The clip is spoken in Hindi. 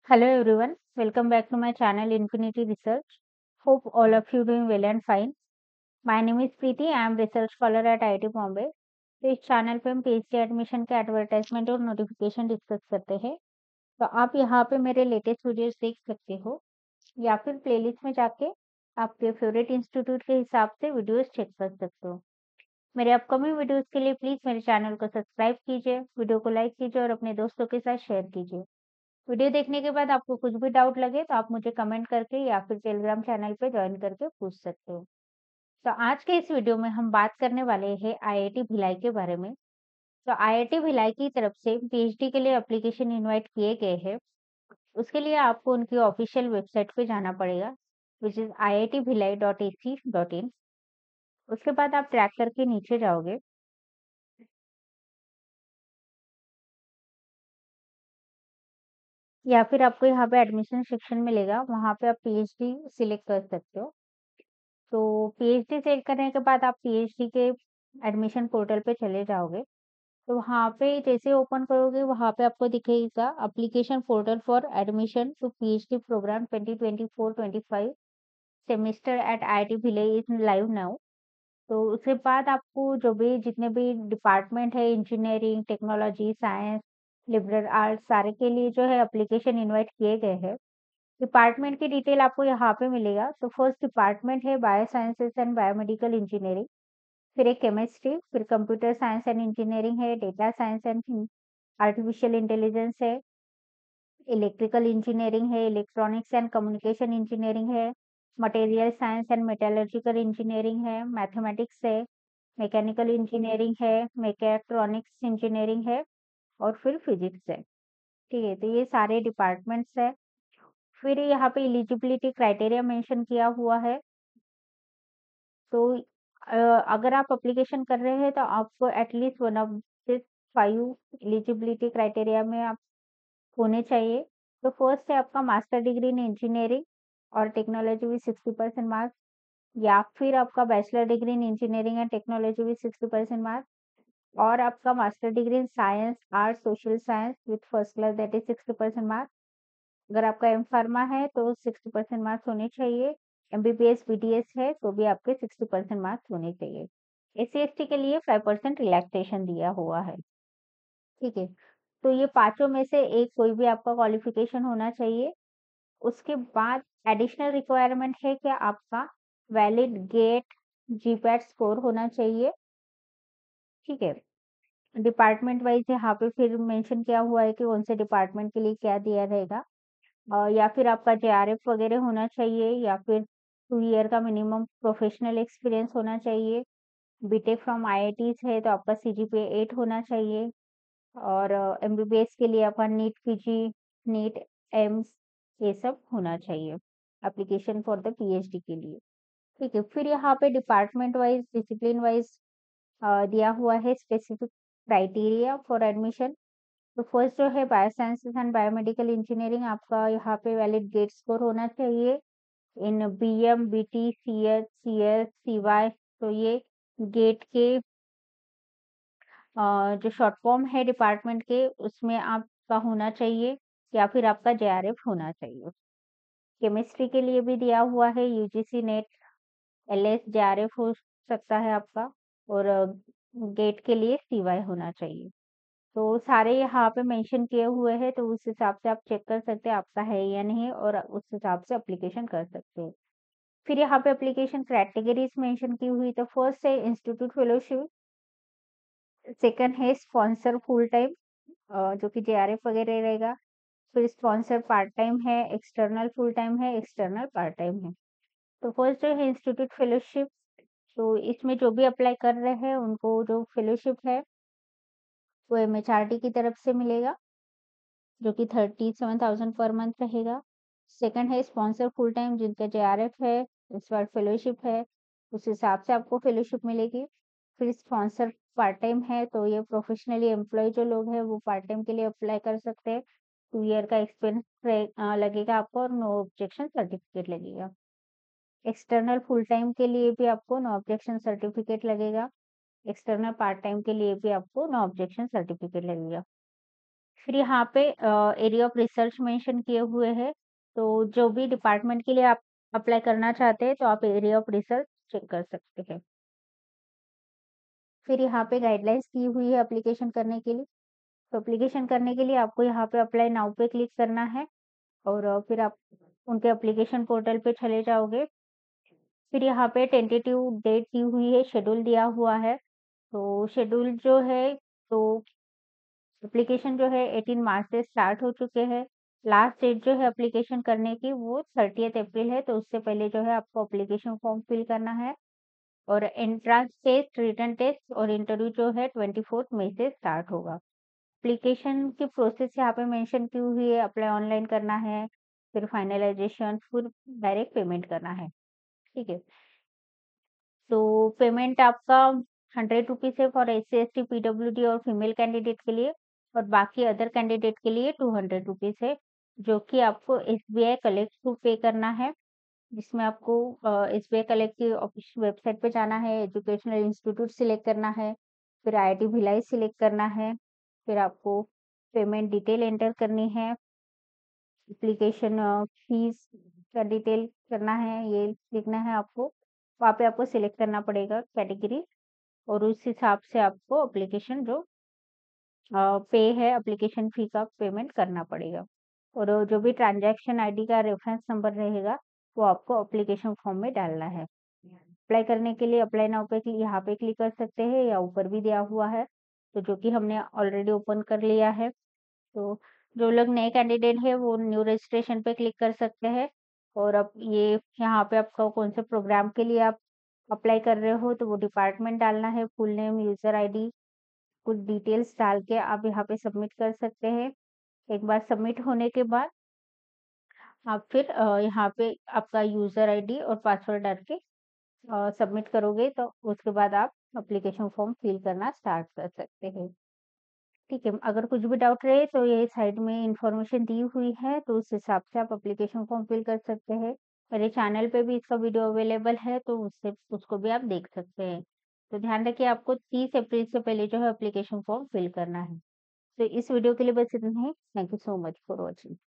Hello everyone, welcome back to my channel Infinity Research. Hope all of you doing well and fine. My name is Preeti, I am research scholar at IIT Bombay. तो इस चैनल पे हम पीएचडी एडमिशन के एडवर्टाइजमेंट और नोटिफिकेशन डिस्कस करते हैं। तो आप यहाँ पे मेरे लेटेस्ट वीडियोस देख सकते हो या फिर प्लेलिस्ट में जाके आपके फेवरेट इंस्टीट्यूट के हिसाब से वीडियोस चेक कर सकते हो। मेरे अपकमिंग वीडियोस के लिए प्लीज मेरे चैनल को सब्सक्राइब कीजिए, वीडियो को लाइक कीजिए और अपने दोस्तों के साथ शेयर कीजिए। वीडियो देखने के बाद आपको कुछ भी डाउट लगे तो आप मुझे कमेंट करके या फिर टेलीग्राम चैनल पे ज्वाइन करके पूछ सकते हो। तो आज के इस वीडियो में हम बात करने वाले हैं आईआईटी भिलाई के बारे में। तो आईआईटी भिलाई की तरफ से पीएचडी के लिए एप्लीकेशन इनवाइट किए गए हैं। उसके लिए आपको उनकी ऑफिशियल वेबसाइट पे जाना पड़ेगा, विच इज iitbhilai.ac.in। उसके बाद आप ट्रैक करके नीचे जाओगे। या फिर आपको यहाँ पे एडमिशन सेक्शन मिलेगा, वहां पे आप पीएचडी सिलेक्ट कर सकते हो। तो पीएचडी सेलेक्ट करने के बाद आप पीएचडी के एडमिशन पोर्टल पे चले जाओगे। तो वहाँ पे जैसे ओपन करोगे वहाँ पे आपको दिखेगा application portal for admission to PhD programme 2024-25 semester at IIT Bhilai is live now. तो उसके बाद आपको जो भी जितने भी डिपार्टमेंट है, engineering, technology, science, liberal arts, सारे के लिए जो है एप्लीकेशन इनवाइट किए गए हैं। डिपार्टमेंट की डिटेल आपको यहाँ पे मिलेगा। तो फर्स्ट डिपार्टमेंट है bio sciences and biomedical engineering, फिर एक केमिस्ट्री, फिर कंप्यूटर साइंस एंड इंजीनियरिंग है, data science and artificial intelligence है, इलेक्ट्रिकल इंजीनियरिंग है, इलेक्ट्रॉनिक्स एंड कम्युनिकेशन इंजीनियरिंग है, material science and metallurgical engineering है, मैथमेटिक्स है, मैकेनिकल इंजीनियरिंग है, मैकेट्रॉनिक्स इंजीनियरिंग है और फिर फिजिक्स है। ठीक है, तो ये सारे डिपार्टमेंट्स है। फिर यहाँ पे एलिजिबिलिटी क्राइटेरिया मेंशन किया हुआ है। तो अगर आप एप्लीकेशन कर रहे हैं तो आपको at least one of this 5 eligibility criteria में आप होने चाहिए। तो फर्स्ट है आपका मास्टर डिग्री इन इंजीनियरिंग और टेक्नोलॉजी विद 60% मार्क्स, या फिर आपका bachelor degree in engineering and technology with 60% marks, और आपका master degree in science, arts, social science with first class that is 60% marks. अगर आपका एम फार्मा है तो 60% मार्क्स होने चाहिए। एमबीबीएस बीडीएस है तो भी आपके 60% मार्क्स होने चाहिए। एससी एसटी के लिए 5% रिलैक्सेशन दिया हुआ है। ठीक है, तो ये पांचों में से एक कोई भी आपका क्वालिफिकेशन होना चाहिए। उसके बाद एडिशनल रिक्वायरमेंट है कि आपका वैलिड गेट जीपैट स्कोर होना चाहिए। ठीक है, डिपार्टमेंट वाइज यहाँ पे फिर मेंशन किया हुआ है कि कौन से डिपार्टमेंट के लिए क्या दिया रहेगा। या फिर आपका जेआरएफ वगैरह होना चाहिए, या फिर 2 ईयर का मिनिमम प्रोफेशनल एक्सपीरियंस होना चाहिए। बीटेक फ्रॉम आईआईटीज है तो आपका सीजीपीए 8 होना चाहिए। और एमबीबीएस के लिए आपका नीट पीजी, नीट, एम्स, ये सब होना चाहिए एप्लीकेशन फॉर द पीएचडी के लिए। ठीक है, फिर यहाँ पे डिपार्टमेंट वाइज, डिसिप्लिन वाइज दिया हुआ है स्पेसिफिक क्राइटेरिया फॉर एडमिशन। तो फर्स्ट जो है bio sciences and biomedical engineering, आपका यहाँ पे वैलिड गेट स्कोर होना चाहिए in BM, BT, CH, CS, CY. तो ये गेट के जो शॉर्ट फॉर्म है डिपार्टमेंट के उसमें आपका होना चाहिए, या फिर आपका जेआरएफ होना चाहिए। केमिस्ट्री के लिए भी दिया हुआ है यूजीसी नेट, एलएस, जेआरएफ हो सकता है आपका। और गेट के लिए सीवाई होना चाहिए। तो सारे यहाँ पे मेंशन किए हुए हैं, तो उस हिसाब से आप चेक कर सकते हैं आपका है या नहीं, और उस हिसाब से एप्लीकेशन कर सकते हैं। फिर यहाँ पे एप्लीकेशन कैटेगरीज मेंशन की हुई, तो फर्स्ट है इंस्टीट्यूट फेलोशिप, सेकंड है स्पॉन्सर फुल टाइम जो कि जेआरएफ वगैरह रहेगा, फिर स्पॉन्सर पार्ट टाइम है, एक्सटर्नल फुल टाइम है, एक्सटर्नल पार्ट टाइम है। तो फर्स्ट जो है इंस्टीट्यूट फेलोशिप, तो इसमें जो भी अप्लाई कर रहे हैं उनको जो फेलोशिप है वो एमएचआरडी की तरफ से मिलेगा, जो कि 37,000 पर मंथ रहेगा। सेकंड है स्पॉन्सर फुल टाइम, जिनका जेआरएफ है, इस बार फेलोशिप है, उस हिसाब से आपको फेलोशिप मिलेगी। फिर स्पॉन्सर पार्ट टाइम है, तो ये प्रोफेशनली एम्प्लॉय जो लोग हैं वो पार्ट टाइम के लिए अप्लाई कर सकते हैं। 2 ईयर का एक्सपीरियंस लगेगा आपको और नो ऑब्जेक्शन सर्टिफिकेट लगेगा। एक्सटर्नल फुल टाइम के लिए भी आपको नो ऑब्जेक्शन सर्टिफिकेट लगेगा। एक्सटर्नल पार्ट टाइम के लिए भी आपको नो ऑब्जेक्शन सर्टिफिकेट लगेगा। फिर यहाँ पे एरिया ऑफ रिसर्च मेंशन किए हुए हैं, तो जो भी डिपार्टमेंट के लिए आप अप्लाई करना चाहते हैं, तो आप एरिया ऑफ रिसर्च चेक कर सकते हैं। फिर यहाँ पे गाइडलाइंस दी हुई है एप्लीकेशन करने के लिए। तो एप्लीकेशन करने के लिए आपको यहाँ पे अप्लाई नाउ पे क्लिक करना है और फिर आप उनके एप्लीकेशन पोर्टल पे चले जाओगे। फिर यहाँ पे टेंटेटिव डेट दी हुई है, शेड्यूल दिया हुआ है। तो शेड्यूल जो है, तो एप्लीकेशन जो है 18 मार्च से स्टार्ट हो चुके हैं। लास्ट डेट जो है एप्लीकेशन करने की वो 30th अप्रैल है, तो उससे पहले जो है आपको एप्लीकेशन फॉर्म फिल करना है। और एंट्रेंस टेस्ट, रिटन टेस्ट और इंटरव्यू जो है 24 मई से स्टार्ट होगा। एप्लीकेशन की प्रोसेस यहाँ पे मेंशन की हुई है, अप्लाई ऑनलाइन करना है, फिर फाइनलाइजेशन, फिर डायरेक्ट पेमेंट करना है। ठीक है। तो पेमेंट आपका ₹100 है फॉर एससी, एसटी, पीडब्ल्यूडी और फीमेल कैंडिडेट के लिए, और बाकी अदर कैंडिडेट के लिए ₹200 है, जो कि आपको एसबीआई कलेक्ट थ्रू पे करना है। जिसमें आपको एसबीआई कलेक्ट की ऑफिशियल वेबसाइट पे जाना है, एजुकेशनल इंस्टीट्यूट सिलेक्ट करना है, फिर आईआईटी भिलाई सिलेक्ट करना है, फिर आपको पेमेंट डिटेल एंटर करनी है, एप्लीकेशन फीस का डिटेल करना है, ये लिखना है आपको। वहाँ पे आपको सिलेक्ट करना पड़ेगा कैटेगरी, और उस हिसाब से आपको एप्लीकेशन जो पे है, एप्लीकेशन फी का पेमेंट करना पड़ेगा। और जो भी ट्रांज़ैक्शन आईडी का रेफ़रेंस नंबर रहेगा, वो आपको एप्लीकेशन फॉर्म में डालना है। अप्लाई करने के लिए अप्लाई नाउ पे यहाँ पे क्लिक कर सकते हैं, या ऊपर भी दिया हुआ है, तो जो कि हमने ऑलरेडी ओपन कर लिया है। तो जो लोग नए कैंडिडेट हैं, वो न्यू रजिस्ट्रेशन पे क्लिक कर सकते हैं। और अब ये यहाँ पे आपका कौन से प्रोग्राम के लिए आप अप्लाई कर रहे हो, तो वो डिपार्टमेंट डालना है, फुल नेम, यूज़र आईडी, कुछ डिटेल्स डाल के आप यहाँ पे सबमिट कर सकते हैं। एक बार सबमिट होने के बाद आप फिर यहाँ पे आपका यूज़र आईडी और पासवर्ड डाल के सबमिट करोगे, तो उसके बाद आप एप्लीकेशन फॉर्म फिल करना स्टार्ट कर सकते हैं। ठीक है, अगर कुछ भी डाउट रहे तो ये साइड में इन्फॉर्मेशन दी हुई है, तो उस हिसाब से आप एप्लीकेशन फॉर्म फिल कर सकते हैं। मेरे चैनल पे भी इसका वीडियो अवेलेबल है, तो उससे उसको भी आप देख सकते हैं। तो ध्यान रखिए, आपको 30 अप्रैल से पहले जो है एप्लीकेशन फॉर्म फिल करना है। तो इस वीडियो के लिए बस इतना ही। Thank you so much for watching.